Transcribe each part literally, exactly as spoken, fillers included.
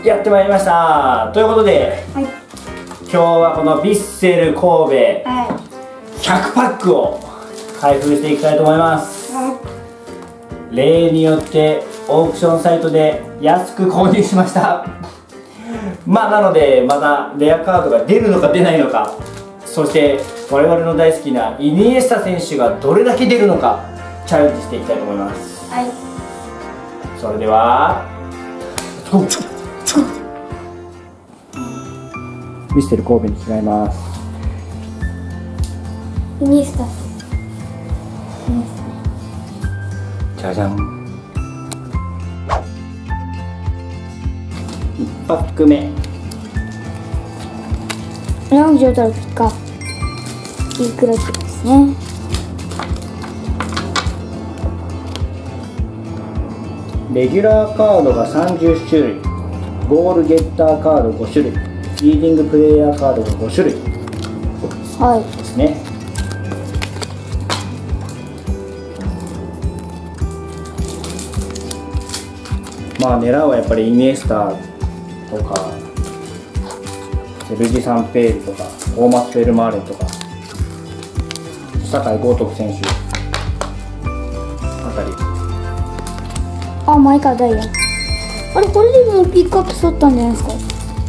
やってまいりました。ということで、はい、今日はこのヴィッセル神戸ひゃくパックを開封していきたいと思います。はい、例によってオークションサイトで安く購入しました。まあなのでまたレアカードが出るのか出ないのか、そして我々の大好きなイニエスタ選手がどれだけ出るのかチャレンジしていきたいと思います。はい、それではヴィッセル神戸に違います。 イニエスタ。 じゃじゃん。いちパック目。 ラウンジョータルピカ。いくらですね。 レギュラーカードがさんじゅっしゅるい、ゴールゲッターカードごしゅるい、リーディングプレイヤーカードがごしゅるいですね。まあ狙うはやっぱりイニエスタとかセルジ・サンペールとかトーマス・フェルマーレンとか酒井豪徳選手あたり。 あ、前からダイヤ。あれ、これでもうピックアップしとったんじゃないですか。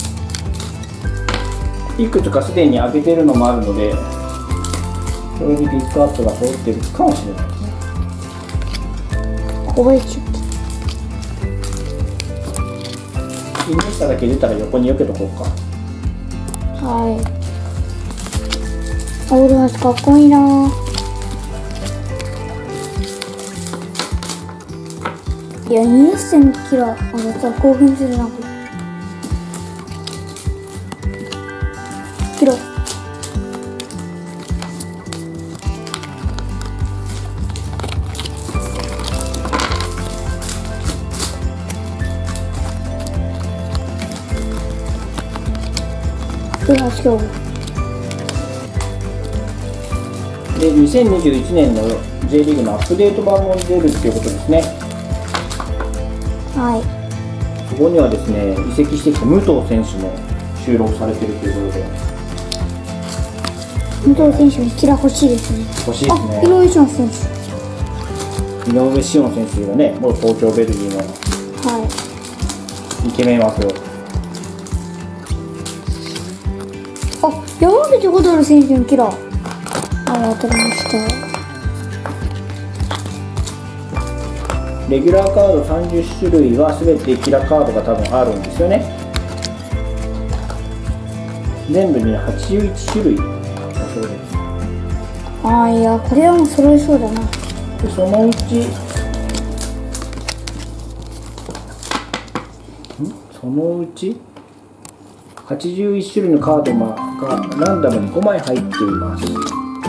いくつかすでに開けてるのもあるので、それにピックアップが揃ってるかもしれないですね。 小林。 イニエスタだけ出たら横に避けとこうか。 はい。あ、俺はかっこいいな。いや、イニエスタのキラー、あのさ、興奮するな、これ。キラー。で、はちきょう。 で、にせんにじゅういちねんの J リーグのアップデート版も出るっていうことですね。 はい。 そこにはですね、移籍してきた武藤選手も収録されているということで。 武藤選手もキラ欲しいですね。 欲しいですね。 井上志音選手。井上志音選手がね、もう東京ベルギーの。はい。イケメン枠を。 あ、山口蛍選手のキラー。あ、当たりました。 レギュラーカードさんじゅっしゅるいは全てキラカードが多分あるんですよね。全部にはちじゅういちしゅるいだそうです。 ああ、いや、これはもう揃いそうだな。 で、そのうち、んそのうちはちじゅういちしゅるいのカードがランダムにごまい入っています。という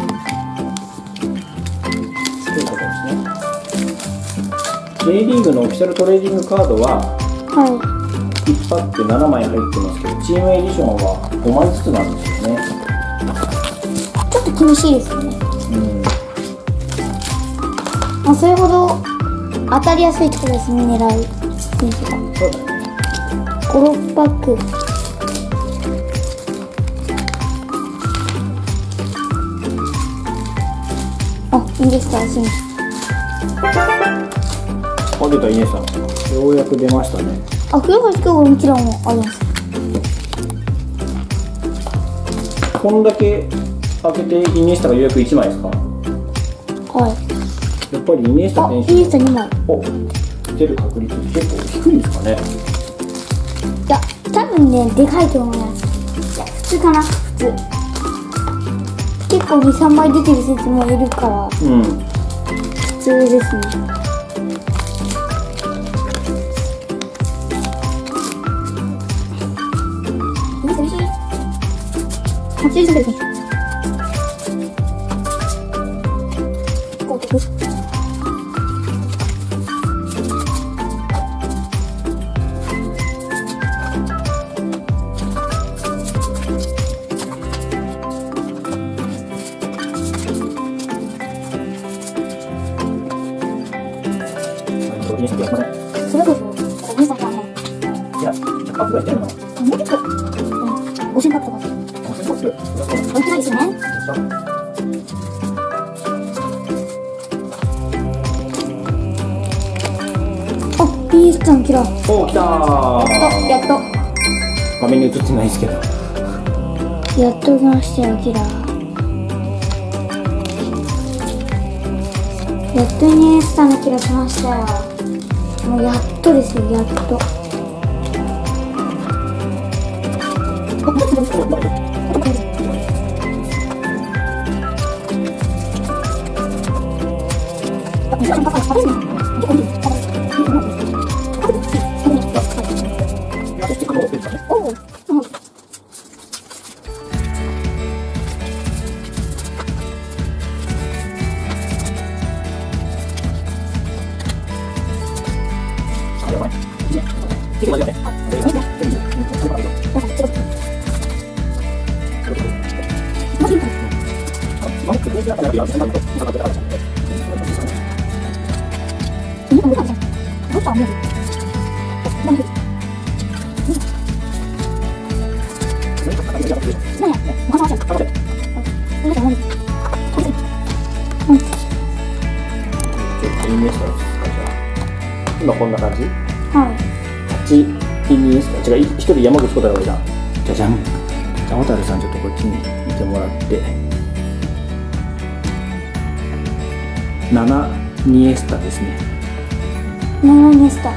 ことですね。J リーグのオフィシャルトレーディングカードは、はい、いちパックななまい入ってますけど、チームエディションはごまいずつなんですよね。 ちょっと厳しいですね。うん。まあ、それほど当たりやすいってことですね、狙い選手が。そうだね。ご、ろっパック。あ、いいですか、選手。 あ、出た、イネさん。ようやく出ましたね。 あ、きゅうはちきゅうもちろんあります。 こんだけ開けてイニエスタがようやくいちまいですか。 はい。 やっぱりイニエスタ選手。 イニエスタにまい。 お、出る確率結構低いんですかね。 いや、多分ね、でかいと思います。いや、普通かな、普通。結構に、さんまい出てる選手もいるから。うん。普通ですね。はちじゅう選手。 それこそ、お兄さんがね。 いや、ひゃくパッくらいしてるの？ もうちょっと、うん、ごせんパックとか。 ごせんパック。 大きいですね。あ、ピースタンキラー。 お、来たー。 やっと、やっと。 画面に映ってないですけど。 やっと来ましたよ、キラー。やっとイニエスタのキラー来ましたよ。もうやっとですよ、やっと。 今こんな感じ？ はい。 はちイニエスタ、違う、ひとり山口小太郎じゃん。じゃじゃん。じゃあ小太郎さんちょっとこっちに見てもらって。ななニエスタですね。 ななニエスタ。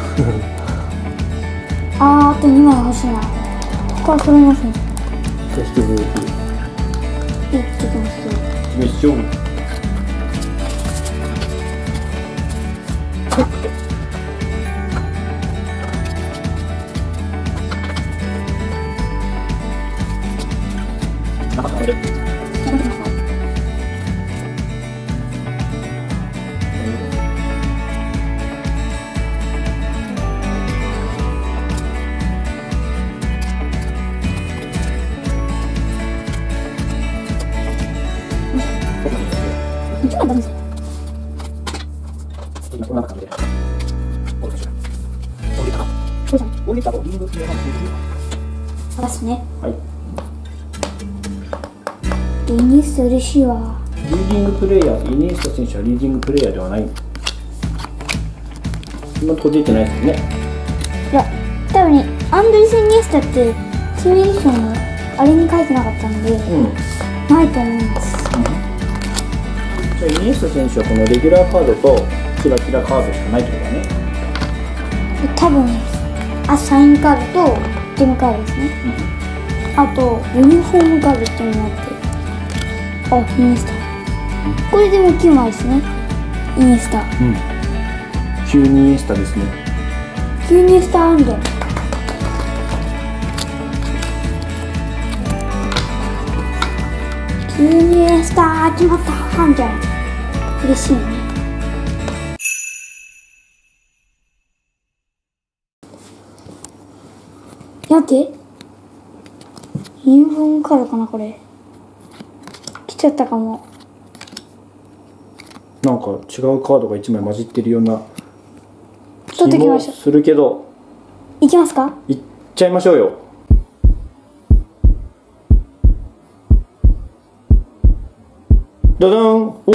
あー、あとにまい欲しいな。これ取れますね。 じゃあ引き続き。 いってきます。 よいしょ。こんな感じで。降りたとリングプレイヤーの探すね。 はい。 イニエスタ嬉しいわ。 リーディングプレイヤー、イニエスタ選手はリーディングプレイヤーではない。今閉じてないですよね。 いや、多分ね、アンドレス・イニエスタってシミュレーションのあれに書いてなかったんで、うん、ないと思います。 うん、じゃあイニエスタ選手はこのレギュラーカードとキラキラカードしかないってことだね。 多分あ、サインカードとゲームカードですね。うん、あとユニフォームカードっていうのがあって、あ、イニエスタ。これでもきゅうまいですね。イニエスタ。うん。 きゅうニエスタですね。 きゅうニエスタアンド。きゅうニエスタ決まったハンじゃん。嬉しいね。やって。ユニフォームカードかなこれ。来ちゃったかも。 なんか違うカードがいちまい混じってるような気もするけど。 いきますか？ いっちゃいましょうよ。ドドン。おお、えー、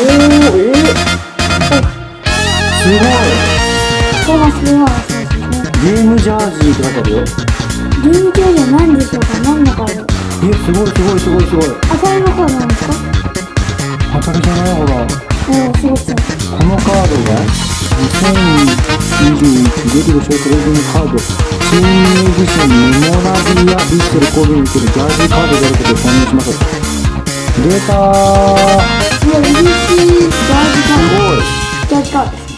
すごい。 そうなんですね。 ゲームジャージーって書いてあるよ。 ゲームジャージーは何でしょうか？何のカード？ え、すごいすごいすごいすごい。 当たりのカードなんですか？ 当たりじゃない、ほら。 おお、すごいすごい。 このカードがにせんにじゅういちレギュラーショートレーディングカードチームエディションメモラビアビッセル神戸におけるジャージーカードであることを承認します。出たー。 もう嬉しい。ジャージカード。 すごい。 ジャージカードです。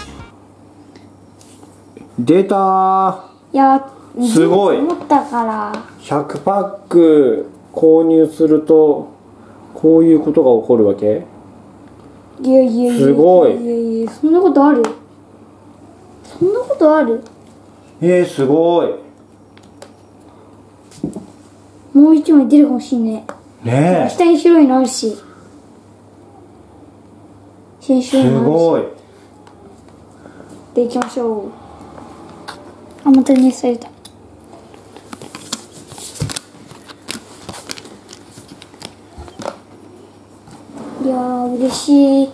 出たー。 いやすごい。 思ったからひゃくパック購入するとこういうことが起こるわけ？ いやいやいや、 すごい。 いやいや、そんなことある？そんなことある？ えー、すごい。 もう一枚出るかもしんねえ。 ねえ。 下に白いのあるし。下に白いのあるし。 すごい。 で、いきましょう。あ、またイニエスタ入れた。 嬉しい。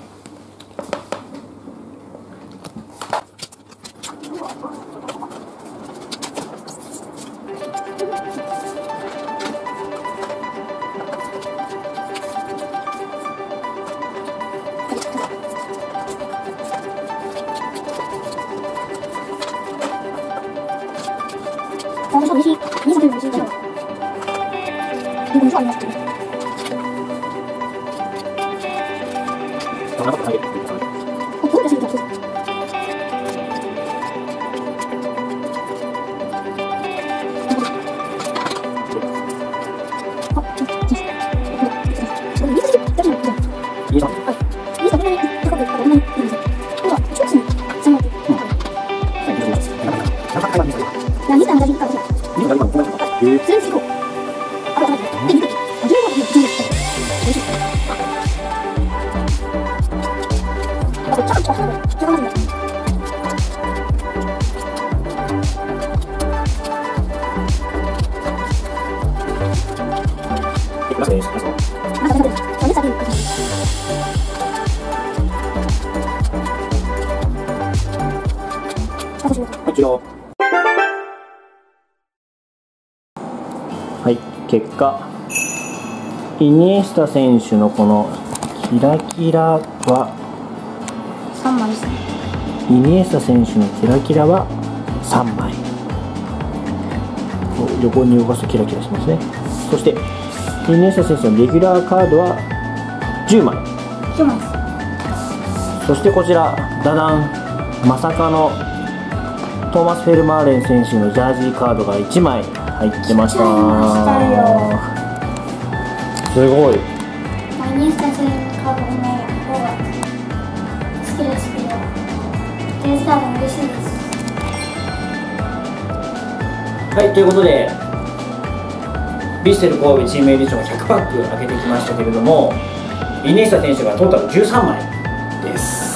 あ、嬉しい。嬉しい。嬉しい。でも、ありますけど。あ、どうですか。 はい、結果イニエスタ選手のこのキラキラはさんまいですね。 イニエスタ選手のキラキラはさんまい。横に動かすとキラキラしますね。そしてイニエスタ選手のレギュラーカードはじゅうまい。 じゅうまいです。 そしてこちらダダン、まさかのトーマス・フェルマーレン選手のジャージーカードがいちまい入ってました。すごい。 イニエスタ選手のカードの方が好きですけど、データも嬉しいです。 はい、ということでヴィッセル神戸チームエディションひゃくパック開けてきましたけれども、イニエスタ選手がトータルじゅうさんまいです。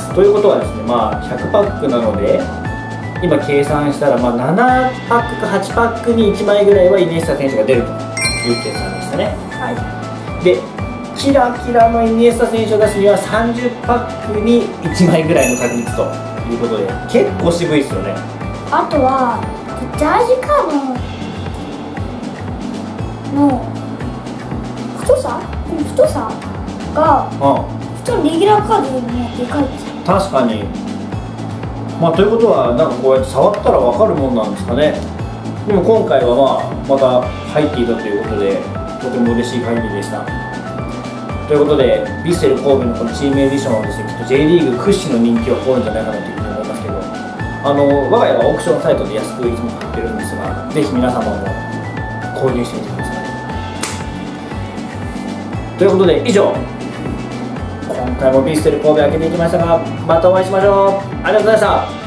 ということはですね、まあひゃくパックなので今計算したら、まあななパックかはちパックにいちまいぐらいはイニエスタ選手が出るという計算でしたね。はい、でキラキラのイニエスタ選手を出すにはさんじゅうパックにいちまいぐらいの確率ということで、結構渋いですよね。 あとはジャージカードの太さ太さが普通のレギュラーカードよりもでかいです。 確かに。まあ、ということはなんかこうやって触ったら分かるもんなんですかね。でも今回はまあまた入っていたということでとても嬉しい限りでした。ということでヴィッセル神戸のこのチームエディションはですね、きっと J リーグ屈指の人気を誇るんじゃないかなというふうに思いますけど、あの我が家はオークションサイトで安くいつも買ってるんですが、ぜひ皆様も購入してみてください。ということで以上、今回もヴィッセル神戸開けていきましたが、またお会いしましょう。ありがとうございました。